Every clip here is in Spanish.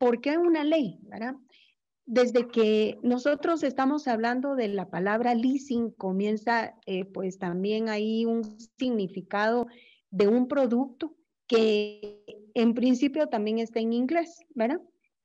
¿por qué una ley? ¿Verdad? Desde que nosotros estamos hablando de la palabra leasing, comienza pues también ahí un significado de un producto que en principio también está en inglés, ¿verdad?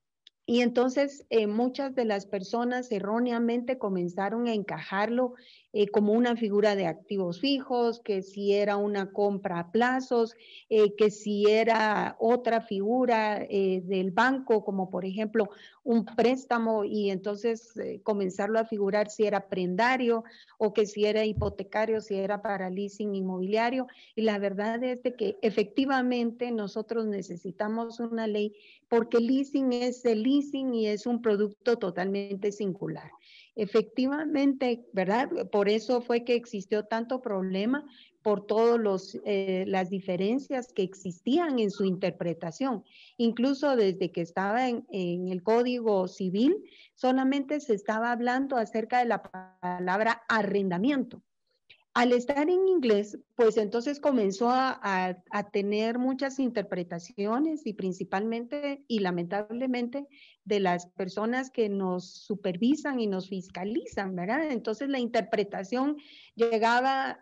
Y entonces muchas de las personas erróneamente comenzaron a encajarlo como una figura de activos fijos, que si era una compra a plazos, que si era otra figura del banco, como por ejemplo un préstamo, y entonces comenzarlo a figurar si era prendario o que si era hipotecario, si era para leasing inmobiliario. Y la verdad es de que efectivamente nosotros necesitamos una ley porque leasing es el leasing y es un producto totalmente singular. Efectivamente, ¿verdad? Por eso fue que existió tanto problema por todas las diferencias que existían en su interpretación. Incluso desde que estaba en el Código Civil, solamente se estaba hablando acerca de la palabra arrendamiento. Al estar en inglés, pues entonces comenzó a tener muchas interpretaciones y principalmente y lamentablemente de las personas que nos supervisan y nos fiscalizan, ¿verdad? Entonces la interpretación llegaba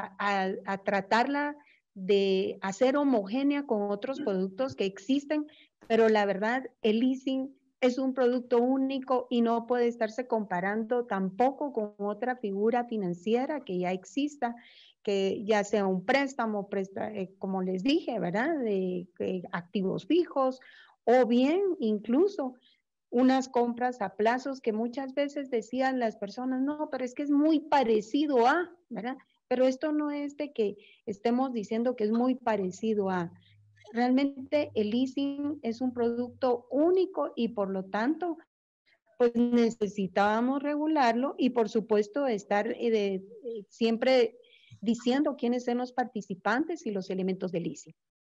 a tratarla de hacer homogénea con otros productos que existen, pero la verdad, el leasing es un producto único y no puede estarse comparando tampoco con otra figura financiera que ya exista, que ya sea un préstamo, como les dije, ¿verdad? De activos fijos o bien incluso unas compras a plazos que muchas veces decían las personas, no, pero es que es muy parecido a, ¿verdad? Pero esto no es de que estemos diciendo que es muy parecido a. Realmente el leasing es un producto único y por lo tanto, pues necesitábamos regularlo y por supuesto estar siempre diciendo quiénes son los participantes y los elementos del leasing.